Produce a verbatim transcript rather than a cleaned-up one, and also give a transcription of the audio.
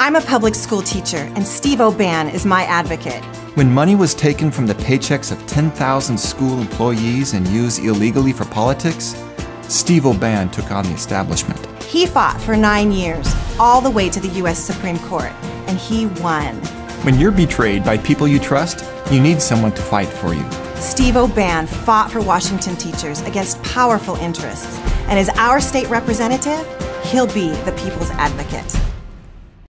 I'm a public school teacher, and Steve O'Ban is my advocate. When money was taken from the paychecks of ten thousand school employees and used illegally for politics, Steve O'Ban took on the establishment. He fought for nine years, all the way to the U S Supreme Court, and he won. When you're betrayed by people you trust, you need someone to fight for you. Steve O'Ban fought for Washington teachers against powerful interests, and as our state representative, he'll be the people's advocate.